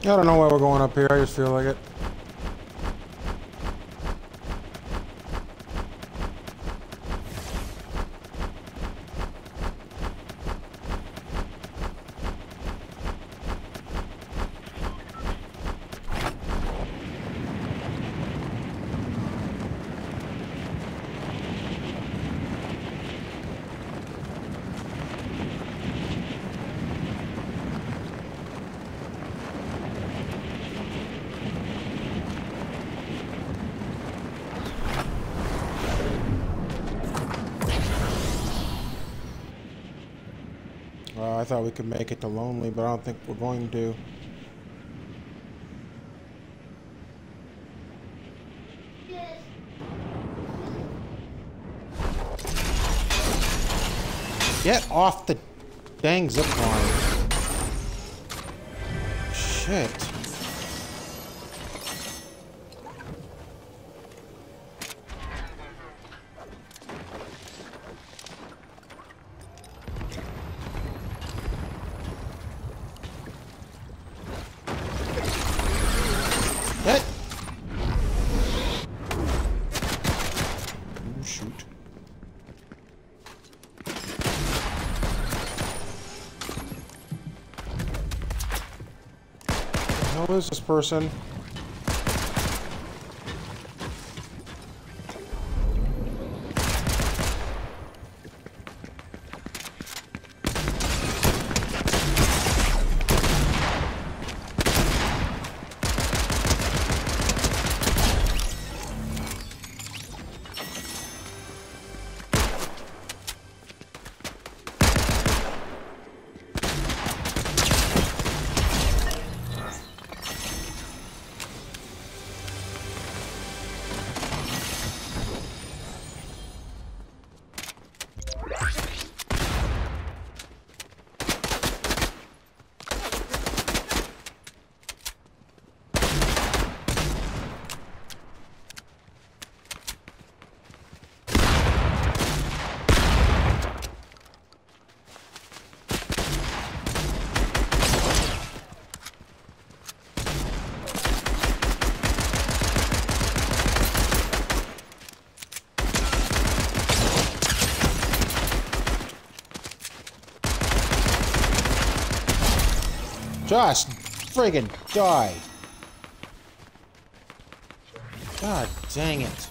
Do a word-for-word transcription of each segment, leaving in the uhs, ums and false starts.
I don't know why we're going up here, I just feel like it. Uh, I thought we could make it to Lonely, but I don't think we're going to. Get off the dang zip line. Shit. Get. Oh, shoot. Who is this person? Just friggin' die. God dang it.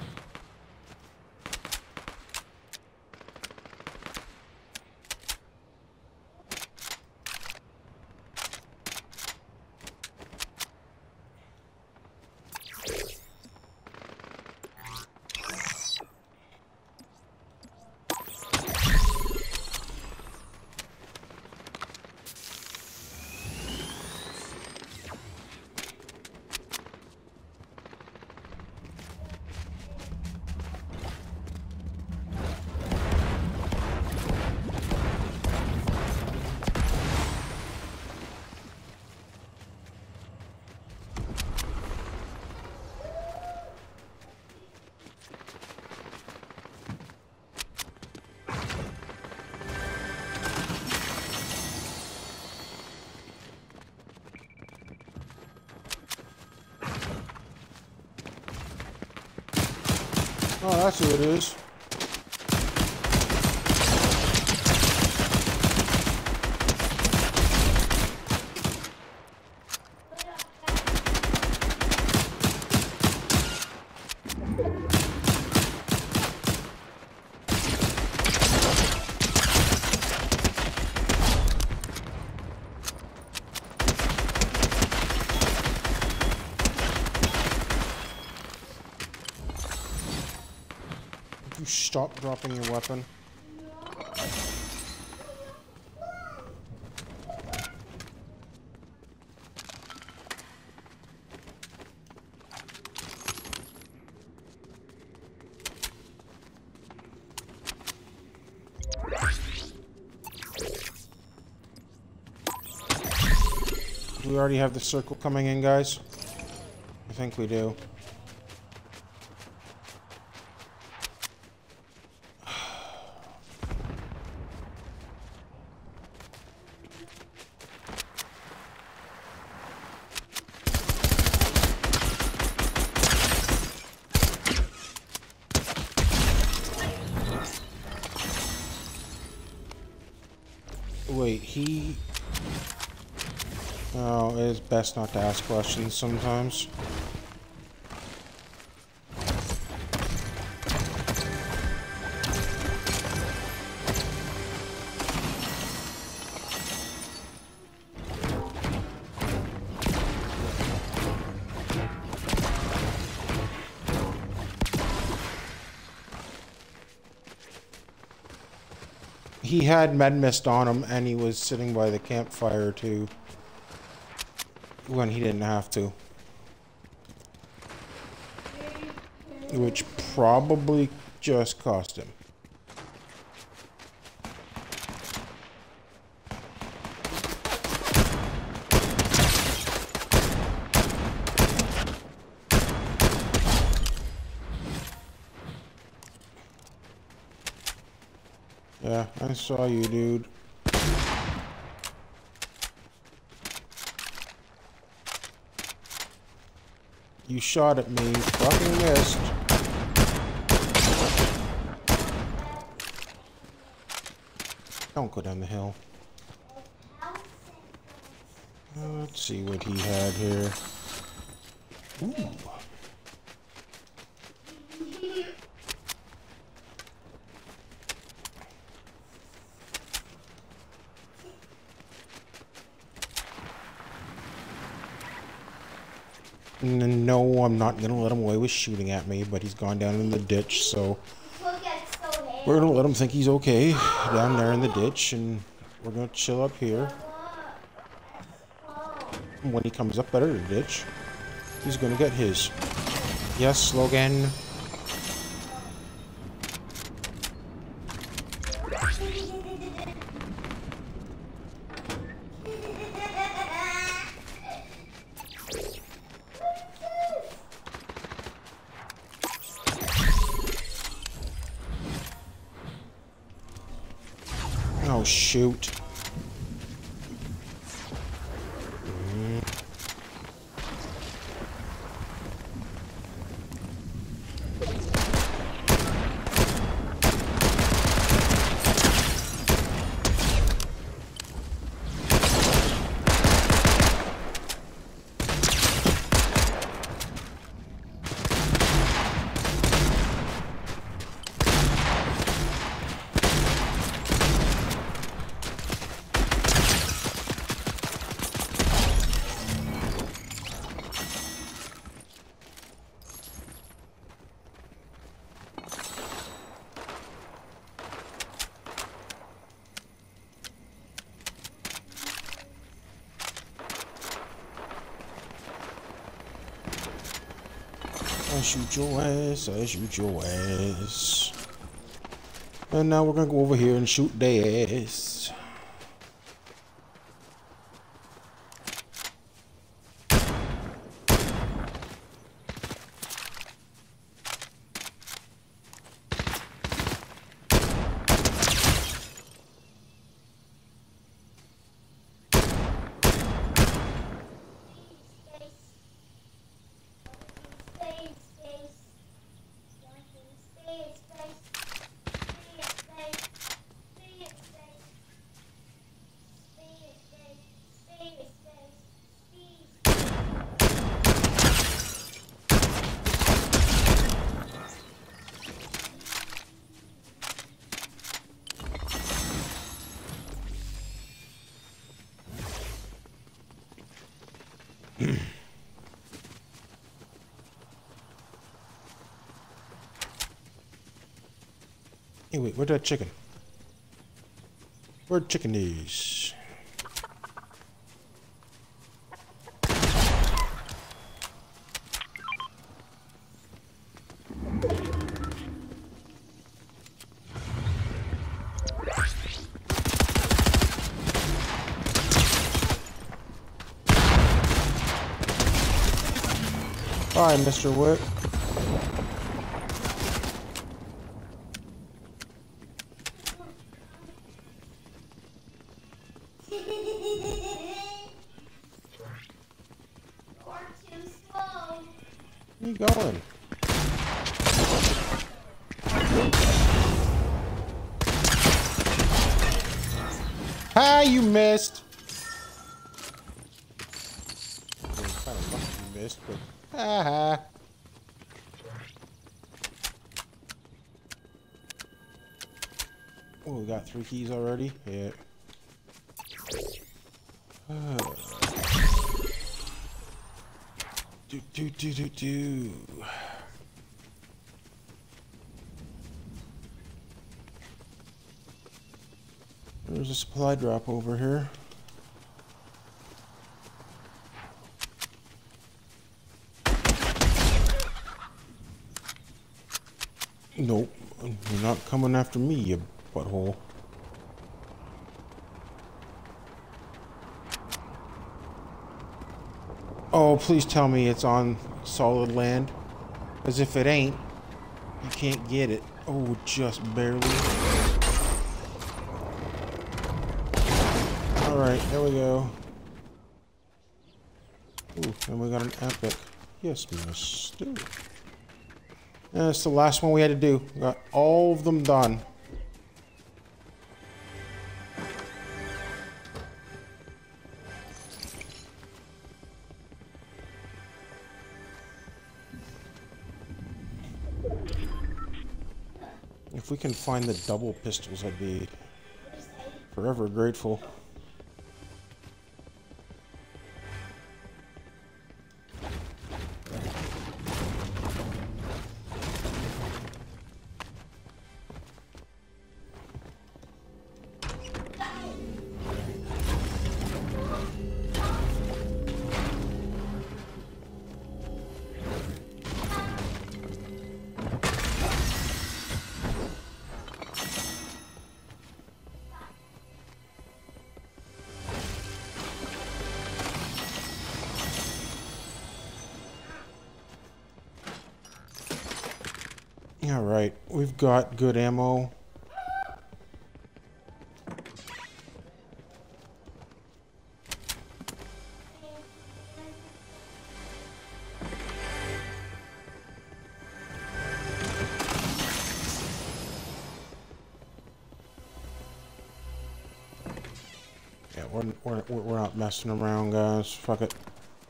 Oh, that's who it is. You stop dropping your weapon. Do we already have the circle coming in, guys? I think we do. Wait, he... Oh, it's best not to ask questions sometimes. He had med mist on him, and he was sitting by the campfire too, when he didn't have to. Which probably just cost him. Yeah, I saw you, dude. You shot at me, fucking missed. Don't go down the hill. Uh, let's see what he had here. Ooh. No, I'm not gonna let him away with shooting at me, but he's gone down in the ditch, so we're gonna let him think he's okay down there in the ditch, and we're gonna chill up here. When he comes up out of the ditch, he's gonna get his. Yes, Logan. Oh, shoot. Mm. I shoot your ass, I shoot your ass. And now we're gonna go over here and shoot their ass. Hey, wait, where'd that chicken? Where'd chicken is? Bye, Mister Wick. Where you going? Ha! You missed. I mean, kind of lucky you missed, but ha ha. Oh, we got three keys already. Yeah. Uh. Do do do do do. There's a supply drop over here. Nope, you're not coming after me, you butthole. Oh, please tell me it's on solid land. As if it ain't, you can't get it. Oh, just barely. Alright, there we go. Ooh, and we got an epic. Yes, mister. That's the last one we had to do. Got all of them done. If we can find the double pistols, I'd be forever grateful. Alright, we've got good ammo. Yeah, we're, we're, we're not messing around, guys. Fuck it.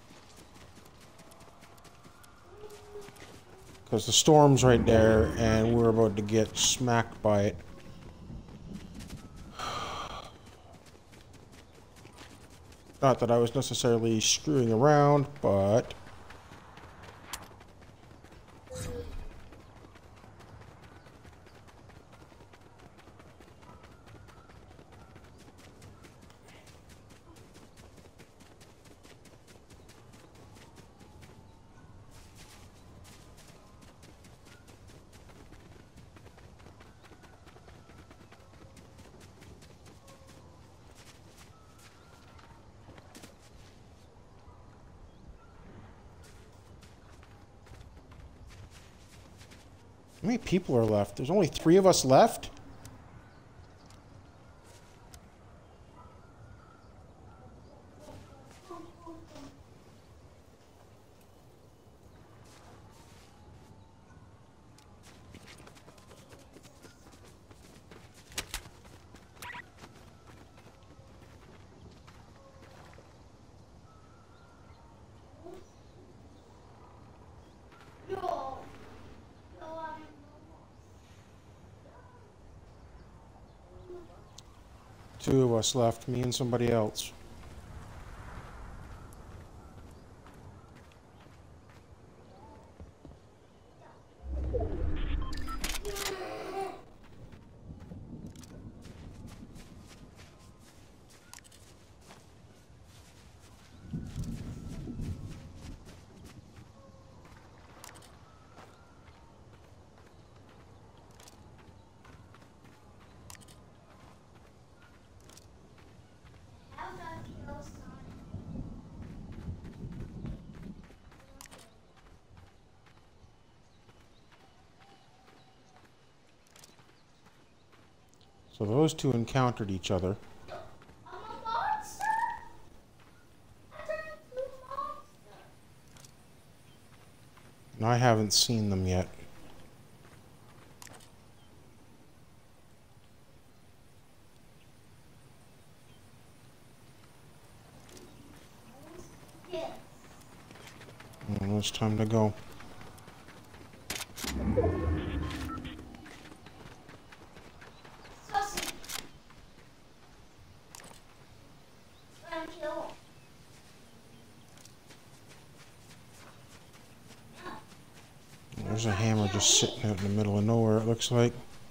Because the storm's right there, and we're about to get smacked by it. Not that I was necessarily screwing around, but... How many people are left? There's only three of us left? Two of us left, me and somebody else. So those two encountered each other. I'm a monster. I turned into a monster. And I haven't seen them yet. Now it's time to go. Sussy. Let him kill him. There's a hammer just sitting out in the middle of nowhere, it looks like.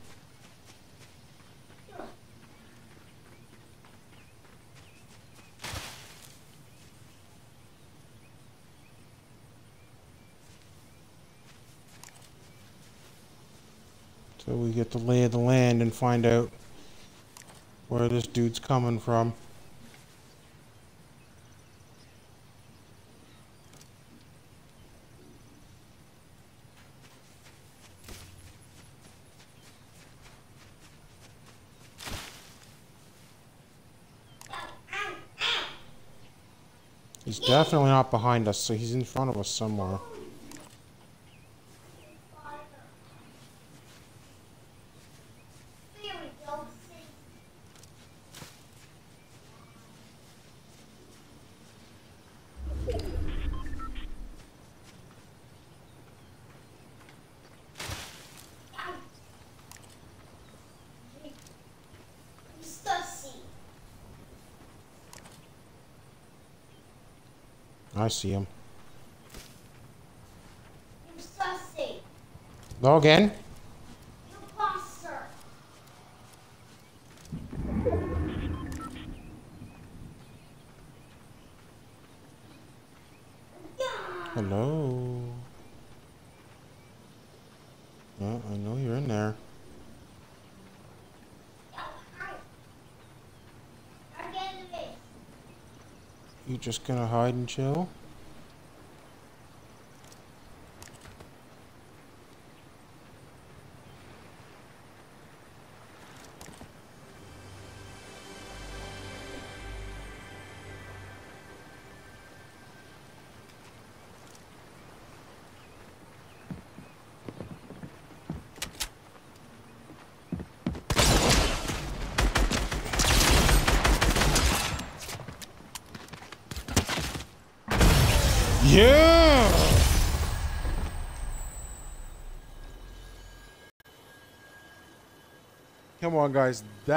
So we get the lay of the land and find out where this dude's coming from. He's definitely not behind us, so he's in front of us somewhere. There we go. Sussy. I see him. You sussy. Go again? You monster. Hello? Yeah, I know you're in there. You just gonna hide and chill? Yeah! Come on, guys. That